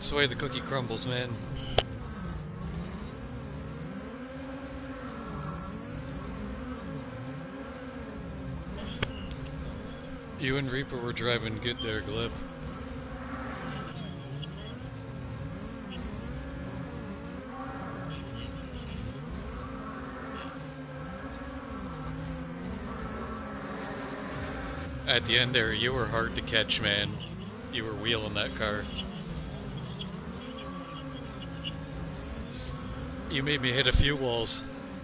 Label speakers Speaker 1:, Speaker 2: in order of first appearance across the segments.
Speaker 1: That's the way the cookie crumbles, man. You and Reaper were driving good there, Glib. At the end there, you were hard to catch, man. You were wheeling that car. You made me hit a few walls.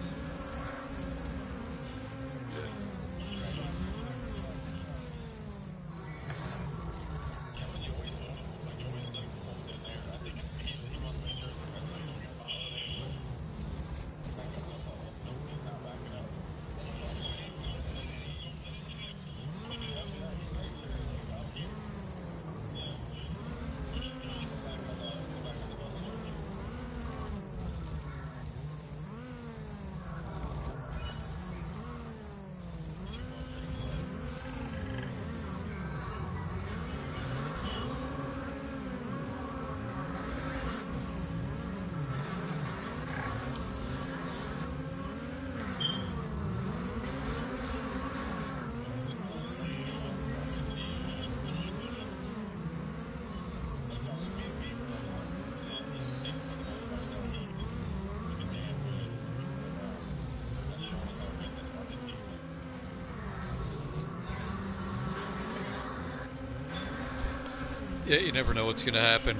Speaker 1: Yeah, you never know what's gonna happen.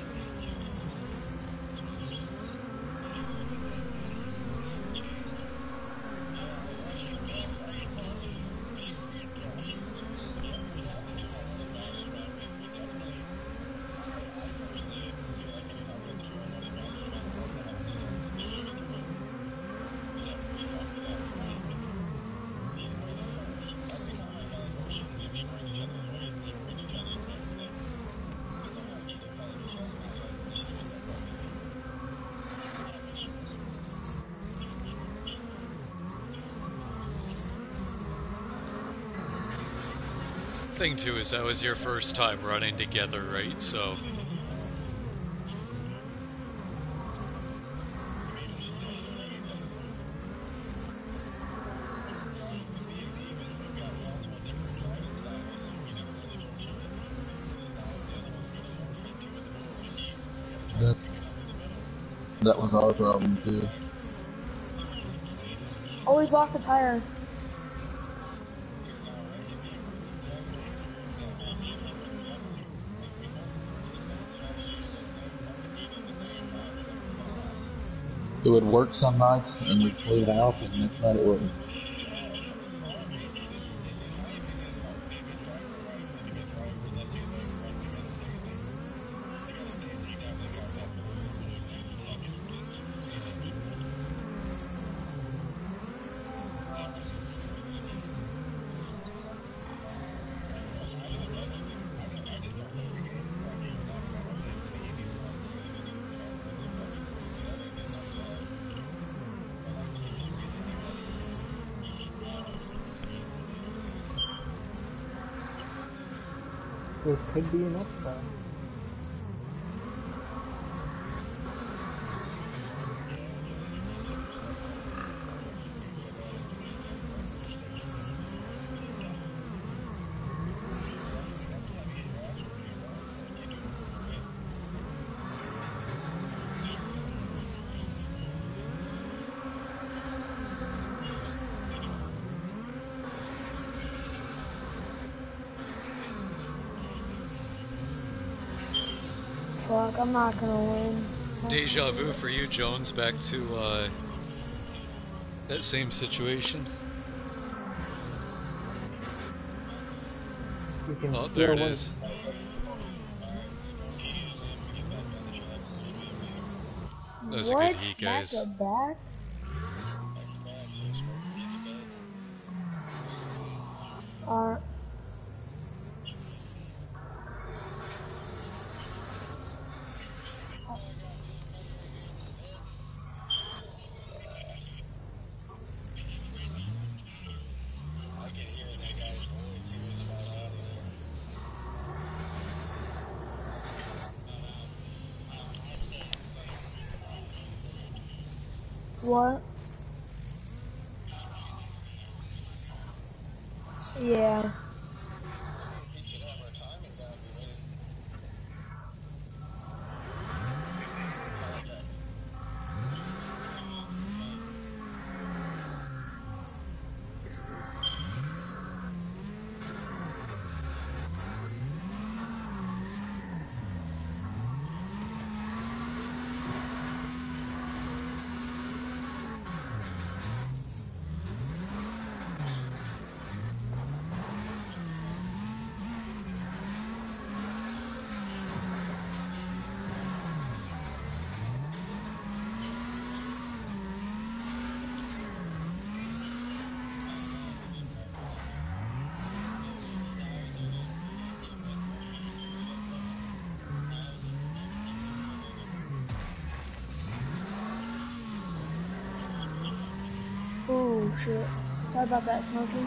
Speaker 1: Thing too is that was your first time running together, right? So
Speaker 2: that was our problem too.
Speaker 3: Always lock the tire.
Speaker 2: It would work some nights, and we'd pull it out, and next night it wouldn't.
Speaker 4: There could be enough though.
Speaker 3: Fuck, I'm not gonna win.
Speaker 1: deja vu for you, Jones, back to that same situation. Oh, there it is. That was a good heat, guys.
Speaker 3: Back? What? Yeah. Oh shit. Sorry about that, Smokey.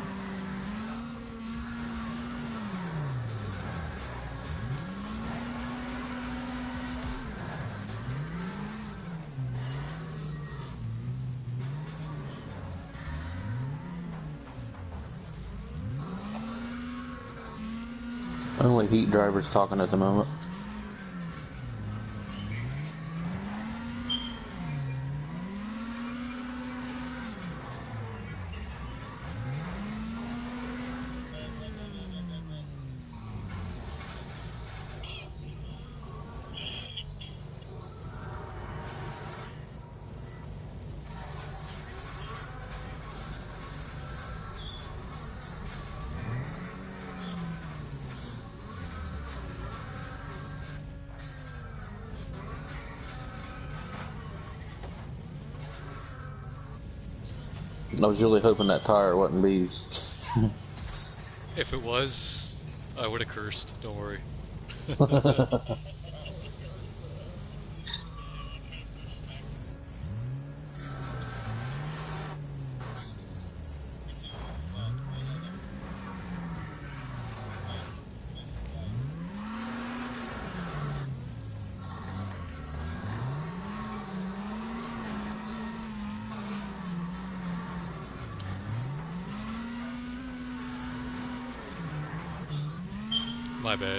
Speaker 2: Only Heat drivers talking at the moment. I was really hoping that tire wasn't bees.
Speaker 1: If it was, I would have cursed. Don't worry. My bad.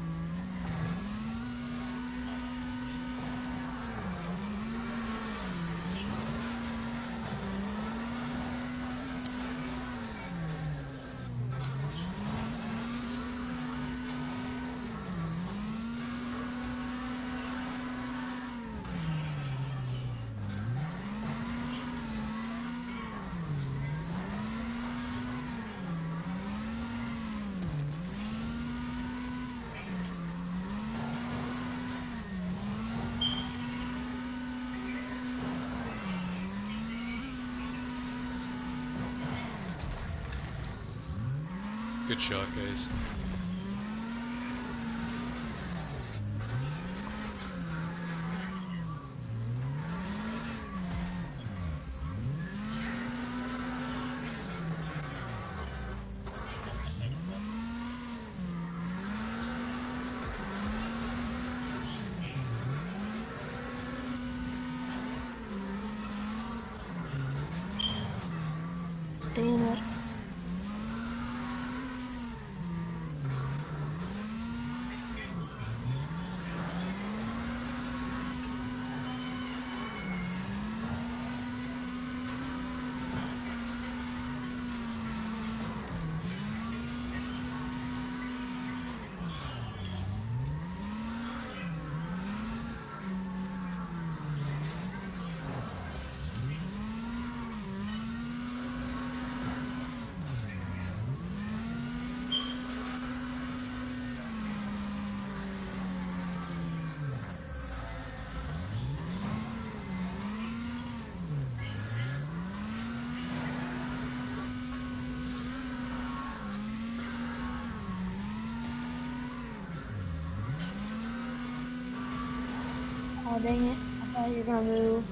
Speaker 1: Good shot, guys.
Speaker 3: Damn it. Oh dang it. I thought you were gonna move.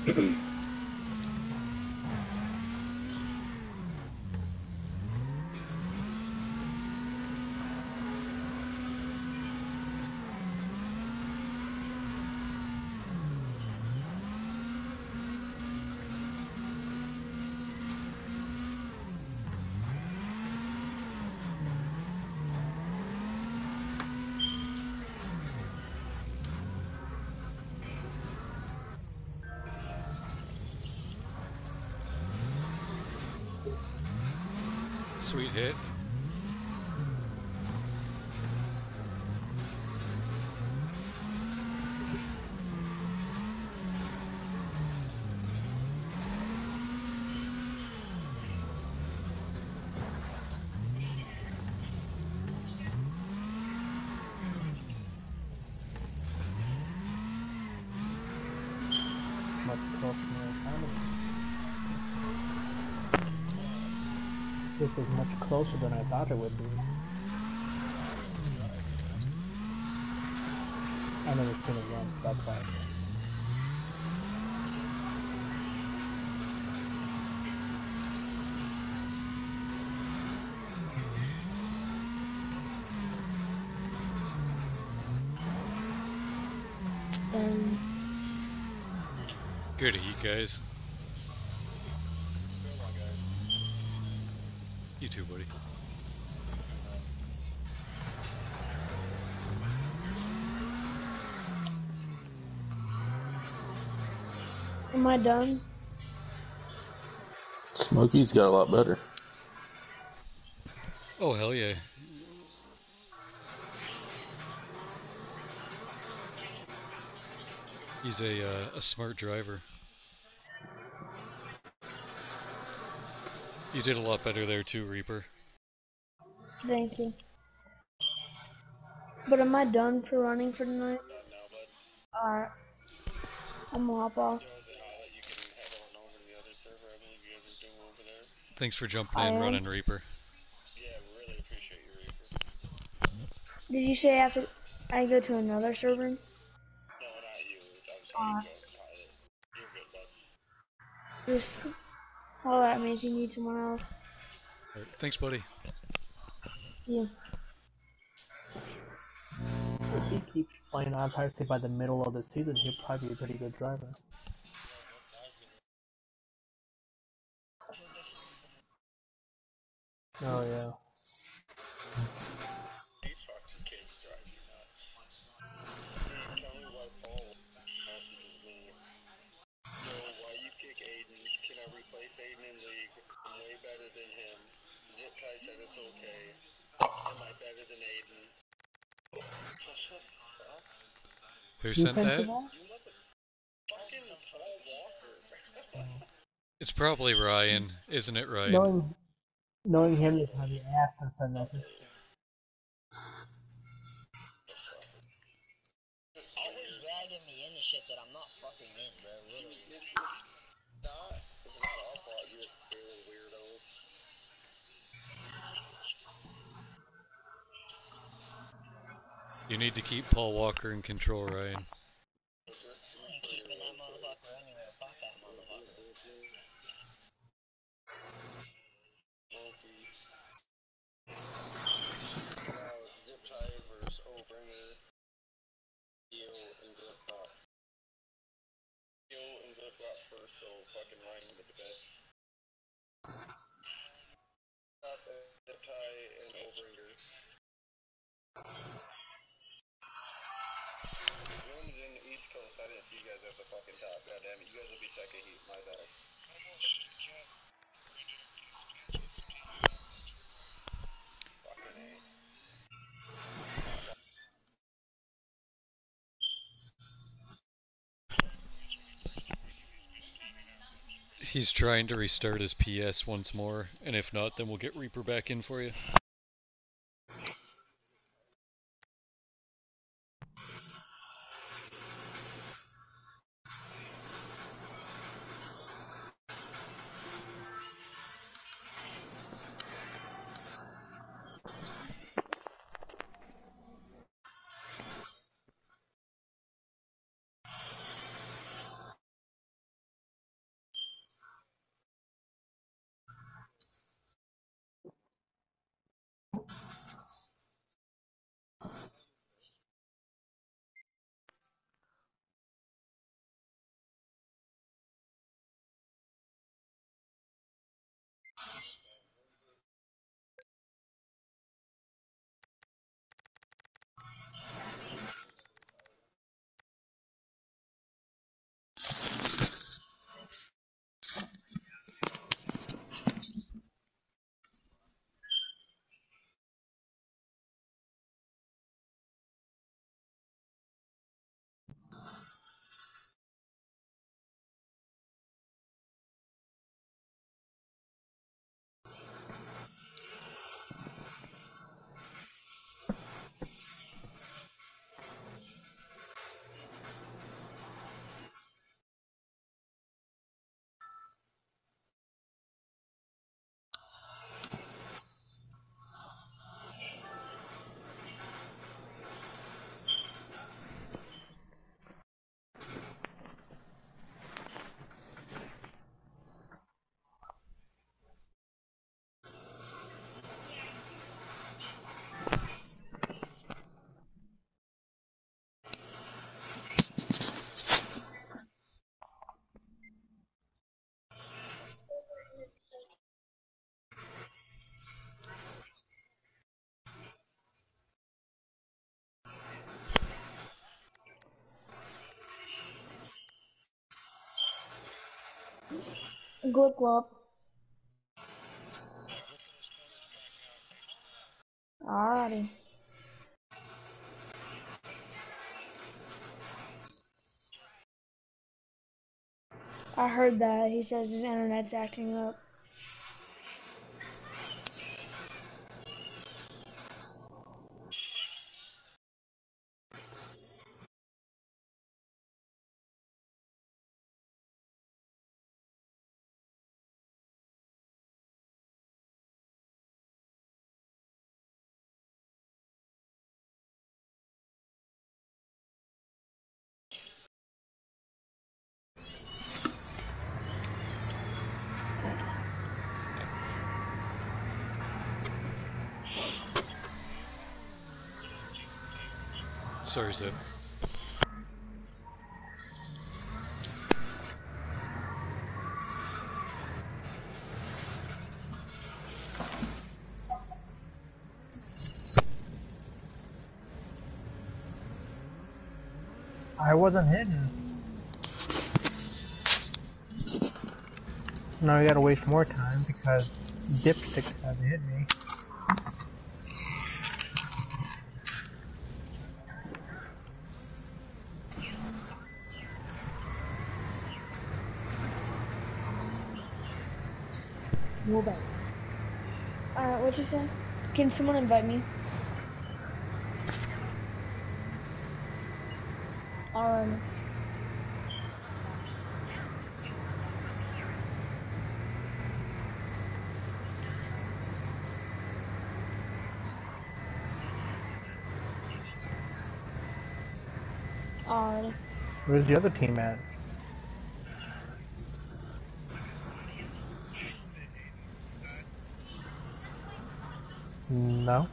Speaker 1: Sweet hit.
Speaker 4: Much closer than I thought it would. This is much closer than I thought it would be. I never seen it once, that's why.
Speaker 3: Then
Speaker 1: Good heat, guys. You too, buddy.
Speaker 3: am I done?
Speaker 2: Smokey's got a lot better.
Speaker 1: Oh, hell yeah. He's a smart driver. You did a lot better there too, Reaper.
Speaker 3: Thank you. But am I done for running for tonight? Alright. I'm gonna hop off.
Speaker 1: Thanks for jumping
Speaker 3: I
Speaker 1: in,
Speaker 3: am.
Speaker 1: running Reaper.
Speaker 3: Did you say after I go to another server? Just holler at me if you need someone else.
Speaker 1: Right, thanks, buddy.
Speaker 3: Yeah.
Speaker 4: If he keeps playing on Taxi by the middle of the season, he'll probably be a pretty good driver. Oh yeah.
Speaker 1: Who
Speaker 4: You
Speaker 1: sent
Speaker 4: sent
Speaker 1: that?
Speaker 4: you that?
Speaker 1: It's probably Ryan, isn't it, Ryan?
Speaker 4: Knowing him is how he asked and send that.
Speaker 5: Always dragging me into shit that I'm not fucking in, bro. Literally.
Speaker 1: You need to keep Paul Walker in control, Ryan.
Speaker 5: I'm keeping that motherfucker anywhere. Fuck that motherfucker.
Speaker 1: He's trying to restart his PS once more, and if not, then we'll get Reaper back in for you.
Speaker 3: Good club. Alrighty. I heard that. He says his internet's acting up.
Speaker 1: Sorry, Zip.
Speaker 4: I wasn't hidden. Now we gotta waste more time because Dipsticks hasn't hit me.
Speaker 3: Move back. Alright, what you say? Can someone invite me? Alright. Alright.
Speaker 4: Where's the other team at? No.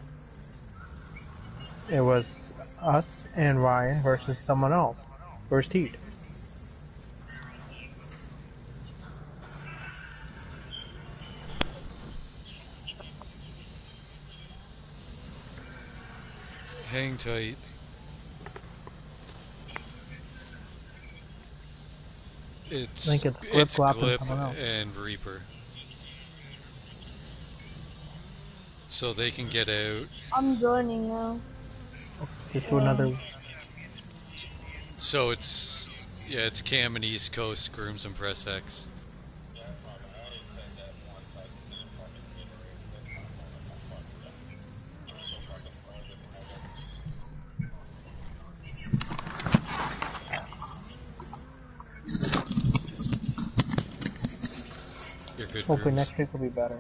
Speaker 4: It was us and Ryan versus someone else. Where's Teed?
Speaker 1: Hang tight. It's,
Speaker 4: I think it's Glip, Glop, and
Speaker 1: Glip
Speaker 4: someone else.
Speaker 1: and Reaper. So they can get out.
Speaker 3: I'm joining now.
Speaker 4: Just do another.
Speaker 1: So it's, yeah, it's Cam and East Coast, Grooms and Press X. You're good,
Speaker 4: Hopefully
Speaker 1: Grooms.
Speaker 4: next week will be better.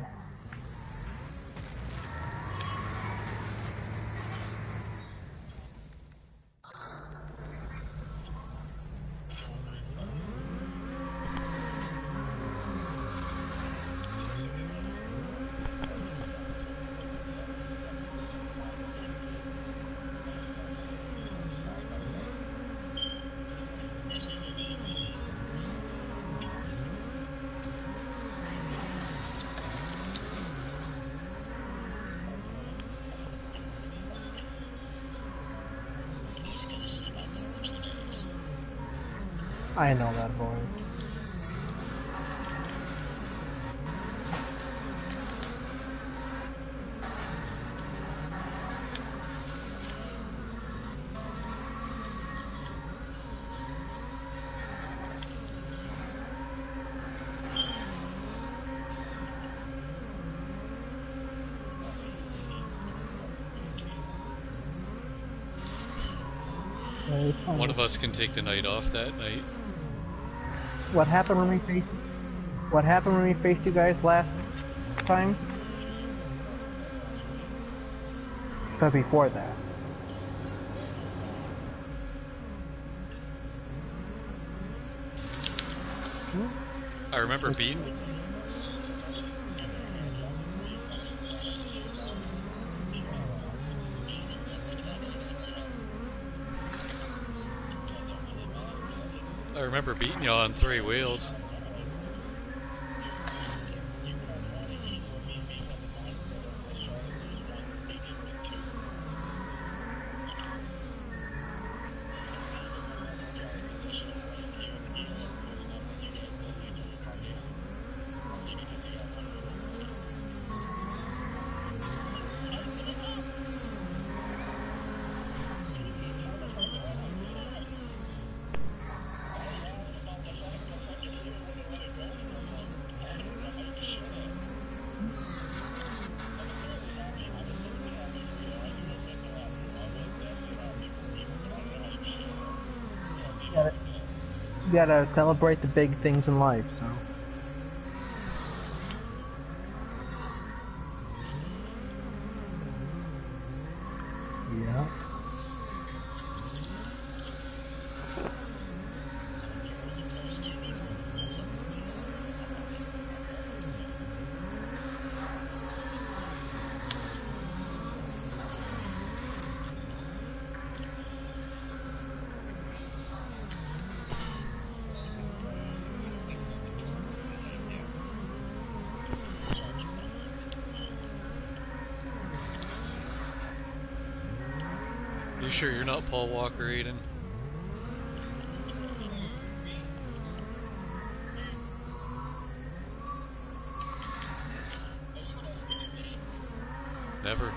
Speaker 4: I know that voice.
Speaker 1: One of us can take the night off that night.
Speaker 4: What happened when we faced? What happened when we faced you guys last time? But before that.
Speaker 1: I remember beating. I remember beating you on 3 wheels.
Speaker 4: gotta celebrate the big things in life, so. Yeah.
Speaker 1: You sure you're not Paul Walker, Aiden? Never.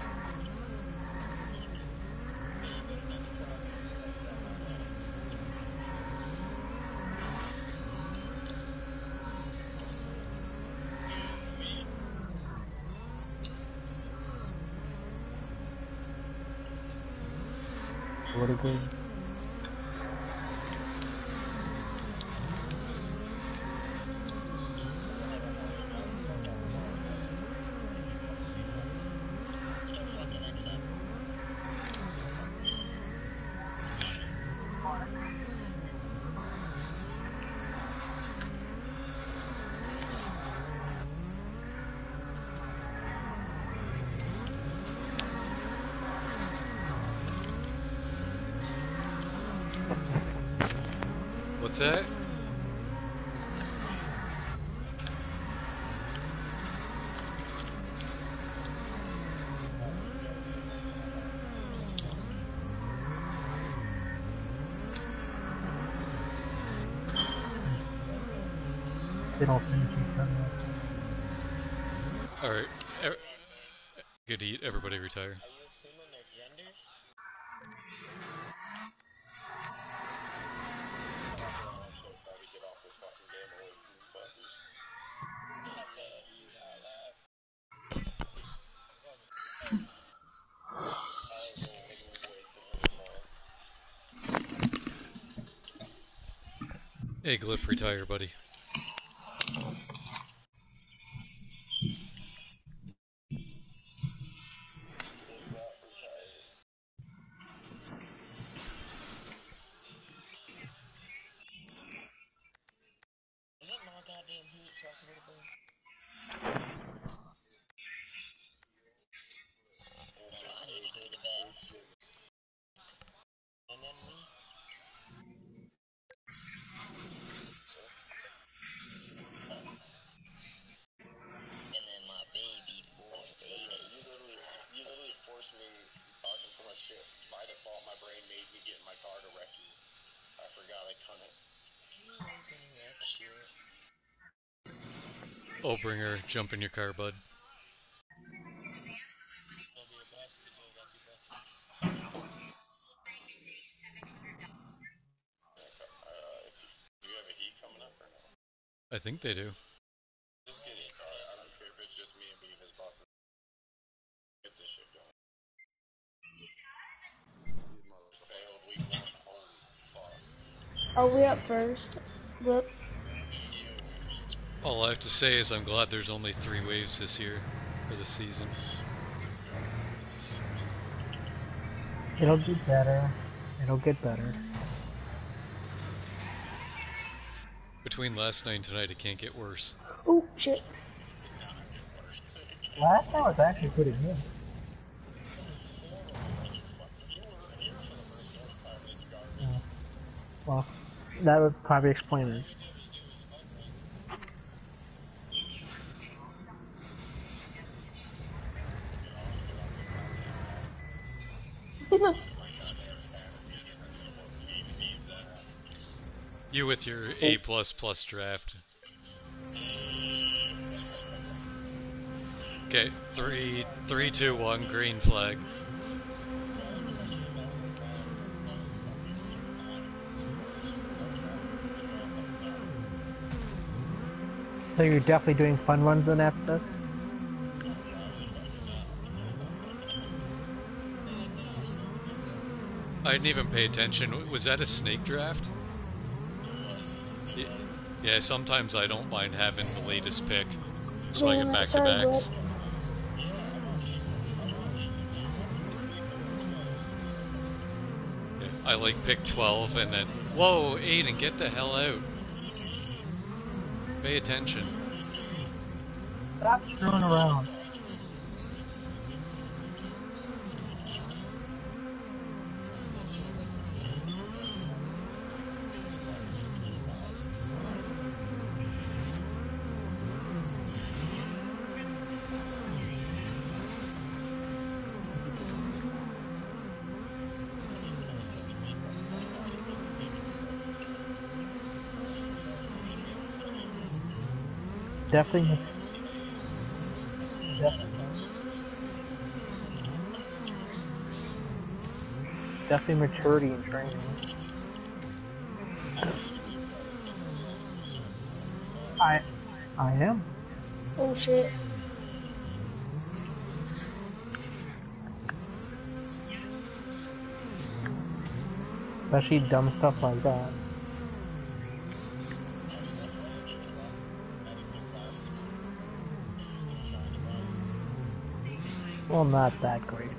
Speaker 4: Would agree.
Speaker 1: What's that?
Speaker 4: They don't finish each other.
Speaker 1: Alright. Good eat. Everybody retire.
Speaker 5: Are you assuming their genders?
Speaker 1: Hey, Glyph, retire, buddy.
Speaker 5: Is it my goddamn heat so I can go to bed? I need to go to bed. And then me? And then my baby boy, baby.
Speaker 6: You literally forced me talking so much shit. By default, my brain made me get in my car to wreck you. I forgot I couldn't.
Speaker 1: Obringer, jump in your car, bud.
Speaker 6: Do you have a heat coming up or no?
Speaker 1: I think they do.
Speaker 6: Just get it. I don't care if it's just me and being his boss. Get this shit going. Failed week 1. Holy fuck.
Speaker 3: Are we up first? Look.
Speaker 1: All I have to say is I'm glad there's only 3 waves this year, for the season.
Speaker 4: It'll get better. It'll get better.
Speaker 1: Between last night and tonight, it can't get worse.
Speaker 3: Oh, shit.
Speaker 4: Last time was actually pretty good. Well, that would probably explain it.
Speaker 1: You with your A++ draft. Okay, 3, 2, 1, green flag.
Speaker 4: So you're definitely doing fun runs then after this?
Speaker 1: I didn't even pay attention. Was that a snake draft? Yeah, sometimes I don't mind having the latest pick, so I
Speaker 3: Going
Speaker 1: get
Speaker 3: that side,
Speaker 1: back-to-backs. Yeah, I like pick 12 and then... Whoa, Aiden, get the hell out. Pay attention.
Speaker 4: Stop screwing around. Definitely, definitely maturity in training. I am.
Speaker 3: Oh shit.
Speaker 4: Especially dumb stuff like that. Well, not that great.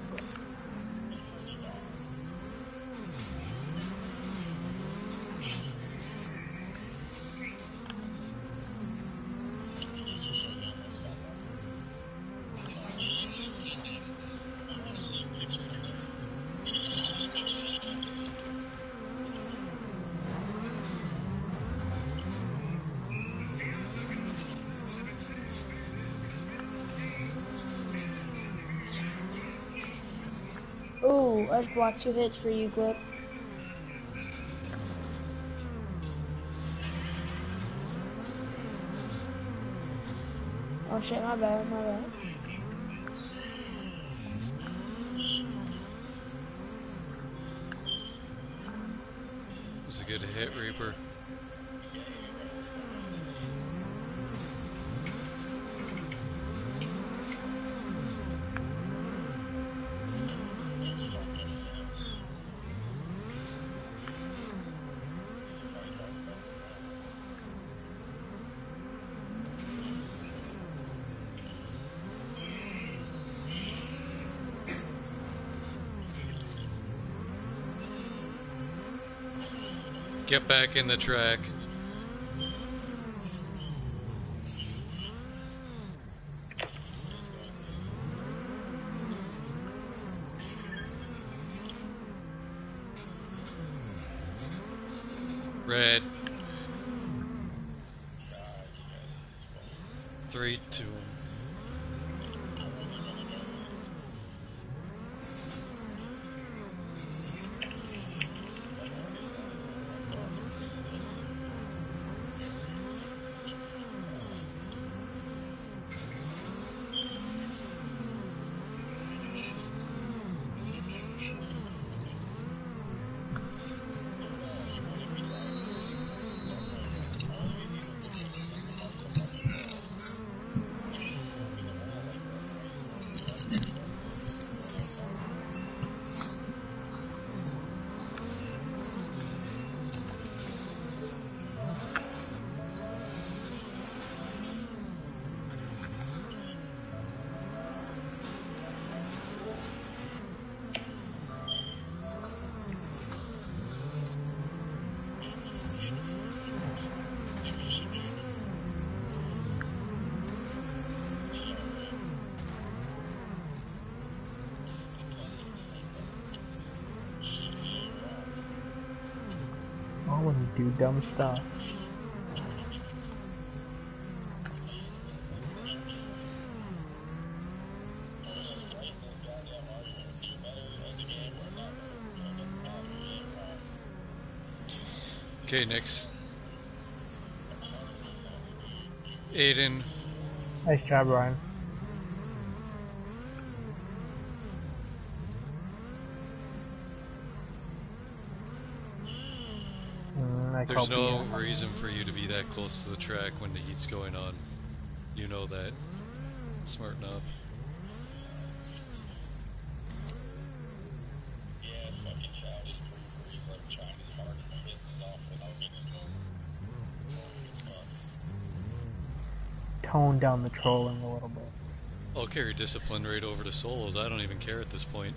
Speaker 3: Oh, I just blocked 2 hits for you, Clip. Oh shit, my bad, my bad.
Speaker 1: It was a good hit, Reaper. Get back in the track. Red. 3, 2.
Speaker 4: Oh, when you do dumb stuff.
Speaker 1: Okay, next. Aiden.
Speaker 4: Nice job, Ryan.
Speaker 1: There's no reason for you to be that close to the track when the heat's going on. You know that. Smarten up.
Speaker 4: tone down the trolling a little bit.
Speaker 1: I'll carry discipline right over to solos. I don't even care at this point.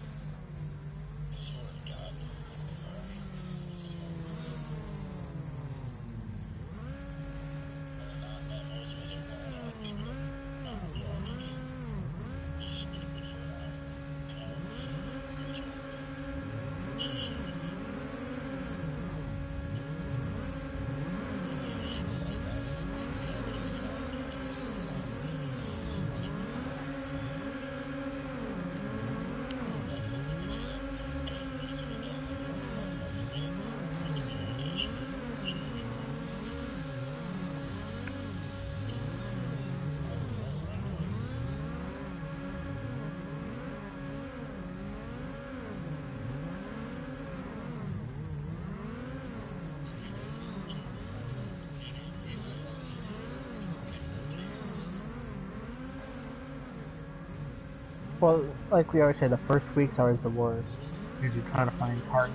Speaker 4: Well, like we always say, the first week's always the worst. Because you're trying to find partners.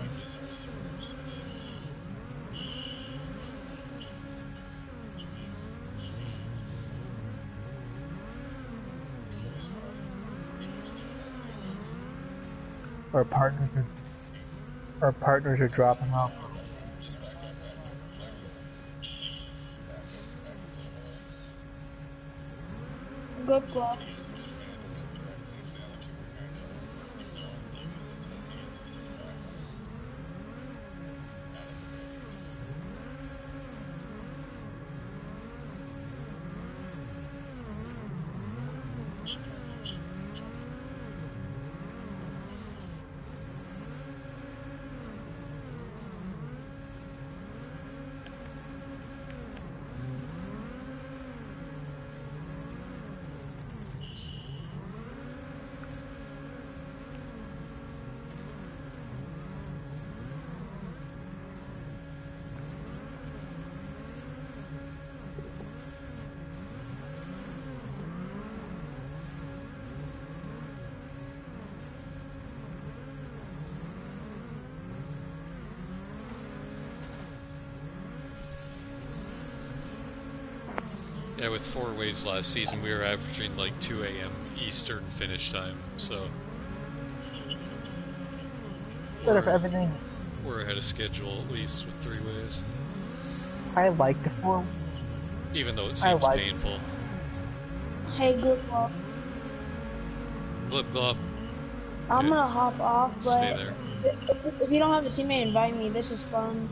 Speaker 4: Or partners are dropping off.
Speaker 3: Good luck.
Speaker 1: Yeah, with 4 waves last season, we were averaging like 2 a.m. Eastern finish time, so...
Speaker 4: But if everything...
Speaker 1: We're ahead of schedule, at least, with 3 waves.
Speaker 4: I like the 4...
Speaker 1: Even though it seems painful.
Speaker 3: Hey, good luck.
Speaker 1: Glip glop.
Speaker 3: I'm gonna hop off, but
Speaker 1: Stay there.
Speaker 3: if you don't have a teammate, invite me. This is fun.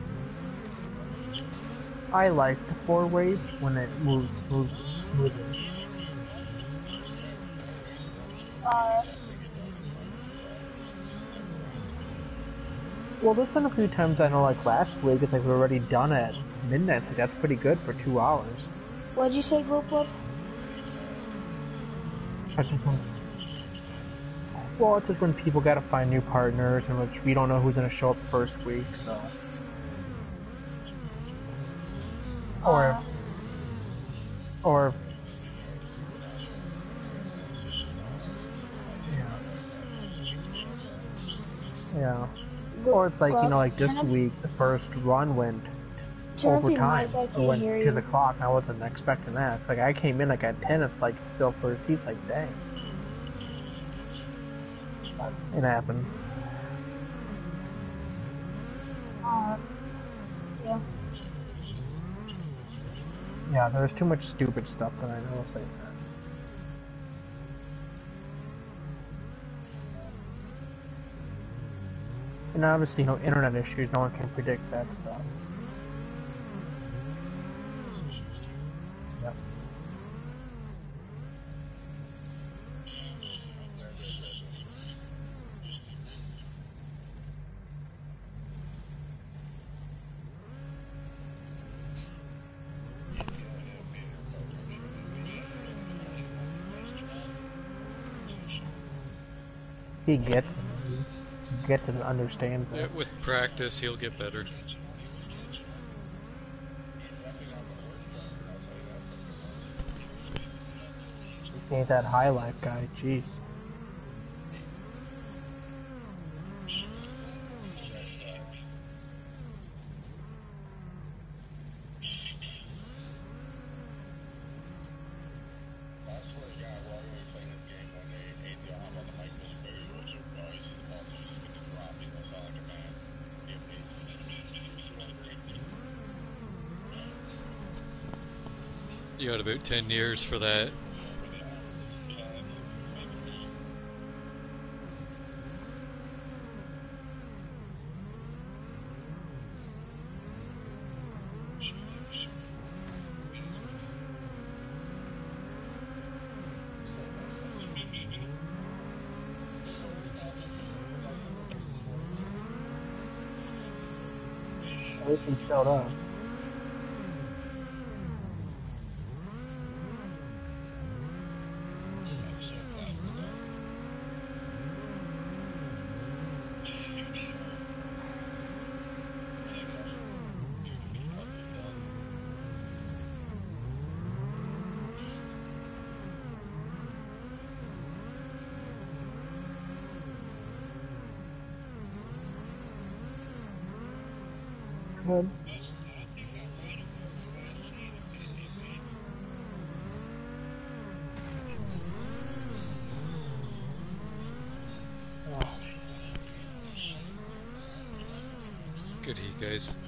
Speaker 4: I like the 4 waves when it moves smoothly. Well, there's been a few times I know, like last week, it's like we're already done at midnight. So that's pretty good for 2 hours.
Speaker 3: What'd you say, Group Up?
Speaker 4: Well, it's just when people gotta find new partners, and which we don't know who's gonna show up first week, so. Or yeah. Or it's like, you know, like this week, the first run went overtime. It went 10 o'clock, and I wasn't expecting that. It's like, I came in like at 10, it's like still first heat, like, dang. But it happened.
Speaker 3: Yeah.
Speaker 4: Yeah, there's too much stupid stuff that I know, say that. And obviously, you know, internet issues, no one can predict that stuff. Yep. He gets it. He gets it and understands it.
Speaker 1: Yeah, with practice, he'll get better.
Speaker 4: He ain't that highlight guy, jeez.
Speaker 1: You got about 10 years for that.
Speaker 4: At least he showed up. Good.
Speaker 1: Good heat, guys.